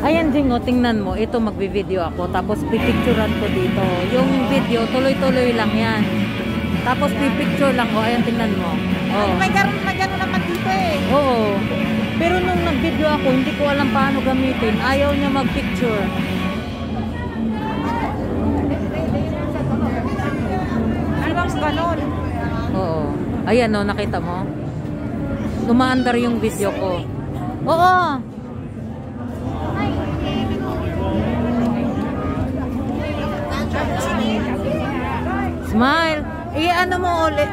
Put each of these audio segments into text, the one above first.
Ayan, Jing, tingnan mo. Ito, magbi-video ako. Tapos, pipicturean ko dito. Yung video, tuloy-tuloy lang yan. Tapos, pipicture lang ko. Ayan, tingnan mo. Oh. May gano'n naman dito eh. Oo. Pero nung nag-video ako, hindi ko alam paano gamitin. Ayaw niya mag-picture. Ano bang gano'n? Oo. Ayan, no, nakita mo? Lumaandar yung video ko. Oo. Smile. Ano mo ulit?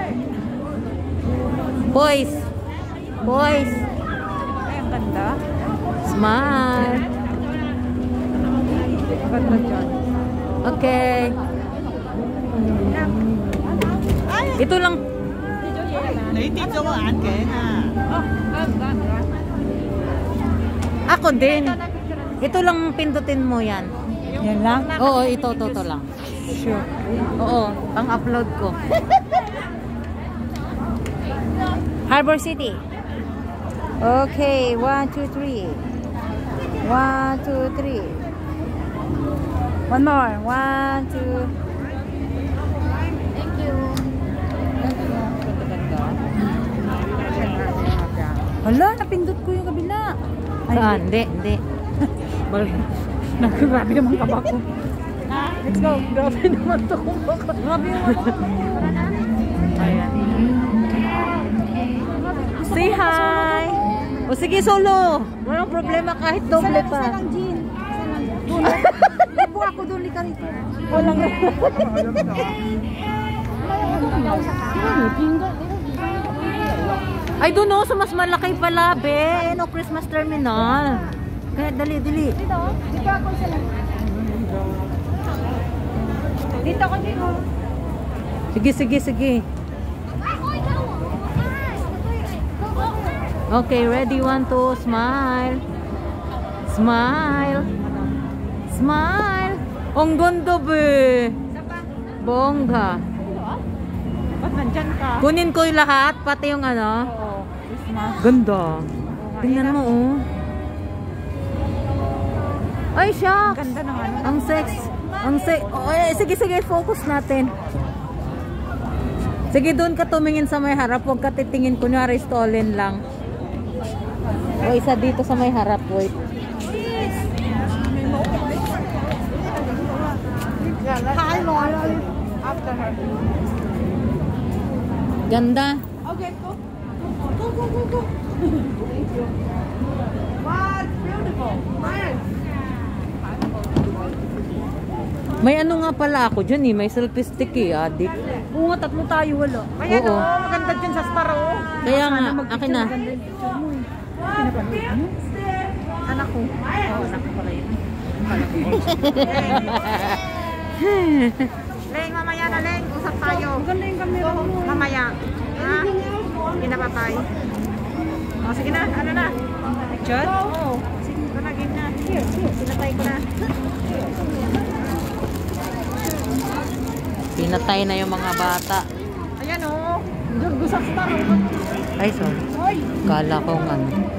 Boys. Boys. Ay, ang ganda. Smile. Ganda dyan. Okay. Ito lang. Ako din. Ito lang pindutin mo yan. Yan lang? Oo, ito lang. Sure. Oo, pang-upload ko. Harbor City. Okay, 1, 2, 3. 1, 2, 3. One more. 1, 2. Thank you. Hala, napindot ko yung kabila. Saan? Hindi. Grabe naman kaba ko. Let's go. Grabe naman to kung baka. Grabe naman ako. Ayan. Say hi! O sige, solo! Walang problema kahit doble pa. Isa lang, Jean. Ipo ako doon, lika rito. Walang I don't know, sa mas malaki pala, be. No, Christmas terminal. Kaya, dali. Dito ako isa lang. Dito ako dito. Sige. Okay, ready, 1, 2, smile. Smile. Ang ganda, be. Bongga. Ba't nandyan ka? Kunin ko yung lahat, pati yung ano. Oo. Christmas. Ganda. Tingnan mo, oh. Ay, shucks. Ganda ng ano. Ang sex. Oh, sige, focus natin. Sige, doon ka tumingin sa may harap. Huwag ka titingin. Kunyari, stolen lang. O, isa dito sa may harap. Wait. Hi, Laura. After her. Ganda. Okay, go. Go. Wow, beautiful. May ano nga pala ako dyan eh. May selfie stick eh, adik. Oo nga, tatlo tayo, wala. Ayan, Oo. maganda dyan sa star, oh. Kaya nga, akin na. Anak ko. Oo, anak ko pala yun. Leng, mamaya na, Leng. Usap tayo. Maganda yung camera mo. Mamaya. Ha? Pinapapay. O, sige na. Ano na? Picture? Oo. Sige, ito na. Game na. Pinapay ko na. Pinatay na yung mga bata. Ayan, oh. Diyan, sa star, oh. Ay, sorry. Kala ko nga.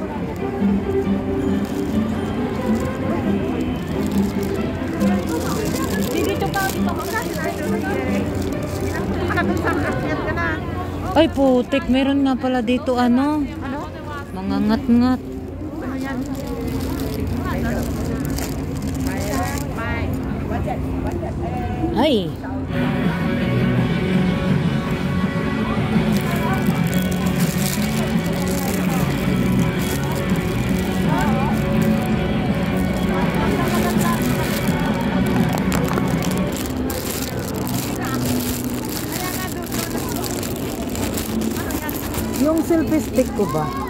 Dito ka. Ay, putik. Meron nga pala dito ano. Ano? Mga ngat-ngat. Ano yan? Ay. Yung selfie stick ko ba?